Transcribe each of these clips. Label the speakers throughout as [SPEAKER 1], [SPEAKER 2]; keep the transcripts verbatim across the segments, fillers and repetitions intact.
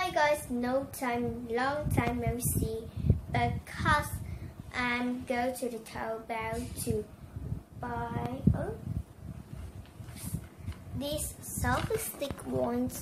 [SPEAKER 1] Hi guys, no time, long time no see, because I'm go to the Taobao to buy oh, these selfie stick ones.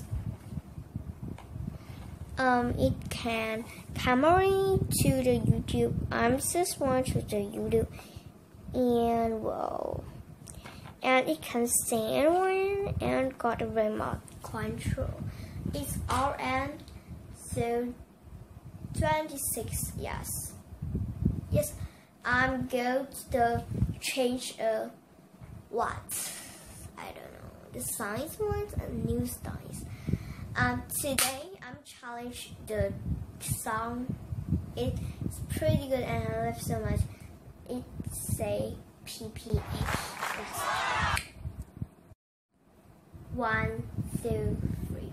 [SPEAKER 1] Um, it can camera to the YouTube. I'm just want to the YouTube, and wow, and it can stand one and got a remote control. It's R N so twenty-six. Yes, yes. I'm going to change a what? I don't know the science ones and new science. Um, today I'm challenge the song. It's pretty good and I love so much. It say P P A P. Yes. One, two, three.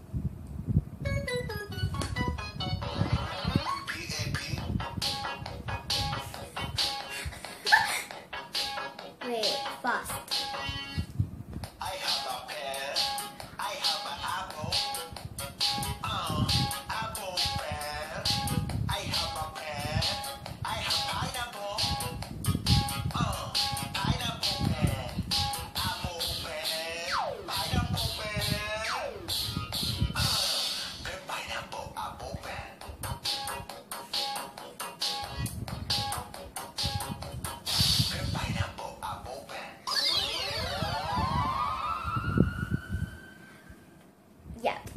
[SPEAKER 1] Wait, fast.
[SPEAKER 2] I have a pear. I have an apple. Uh, apple pear. I have a pear. I have pineapple. Uh, pineapple pear. Apple pear. Pineapple pear. Uh, the pineapple apple pear.
[SPEAKER 1] Yep.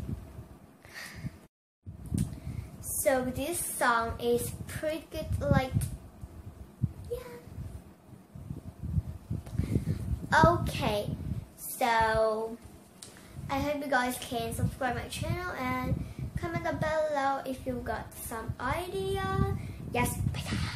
[SPEAKER 1] So this song is pretty good, like, yeah. Okay, so I hope you guys can subscribe my channel and comment down below if you got some idea. Yes, bye.